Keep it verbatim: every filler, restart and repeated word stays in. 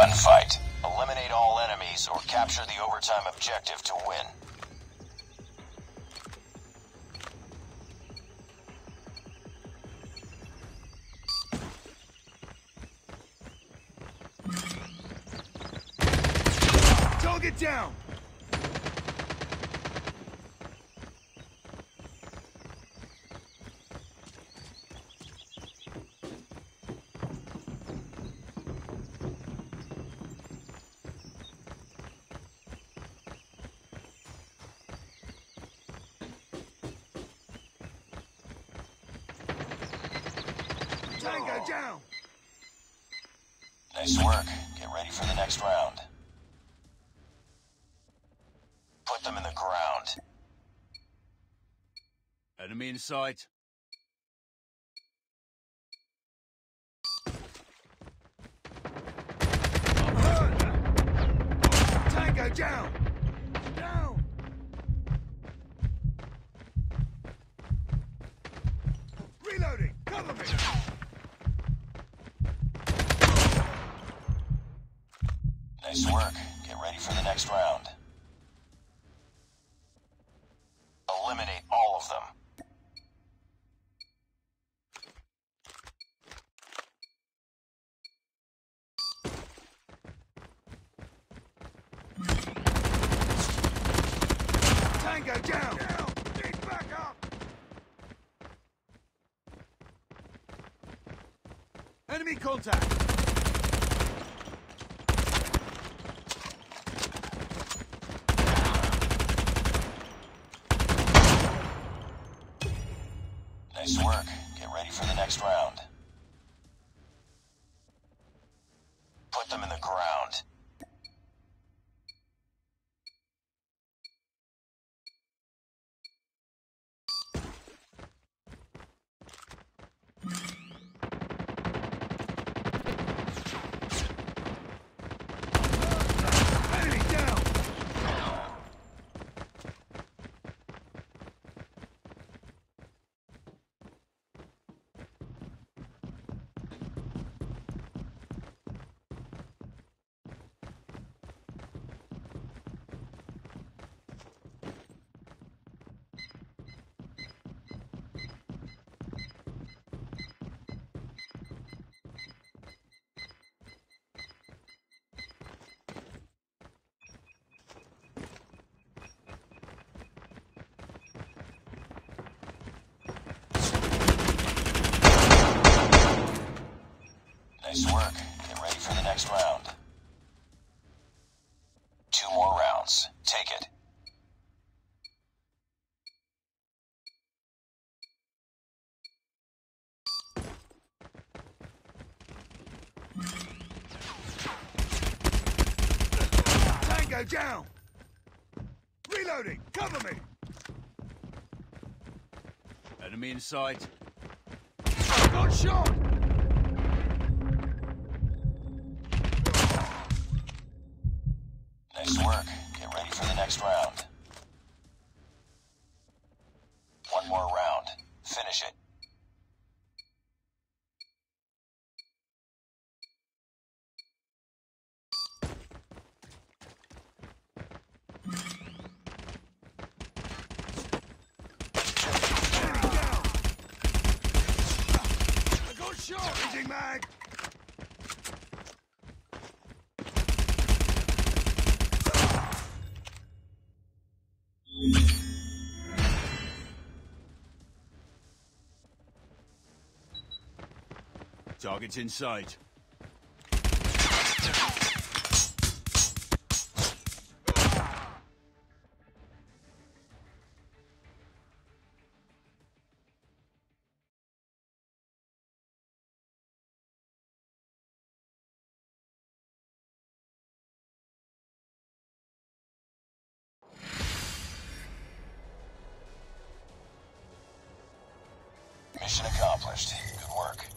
gunfight. Eliminate all enemies or capture the overtime objective to win. Target down! Tango down! Nice work. Get ready for the next round. Put them in the ground. Enemy in sight. Tango down! Down! Reloading! Cover me! Nice work. Get ready for the next round. Eliminate all of them. Tango down! Down! Get back up! Enemy contact! Nice work. Get ready for the next round. Put them in the ground. Enemy down! Nice work. Get ready for the next round. Two more rounds. Take it. Tango down! Reloading! Cover me! Enemy in sight. Got shot! Nice work. Get ready for the next round. One more round. Finish it. I got shot! Changing mag! Target's in sight. Mission accomplished. Good work.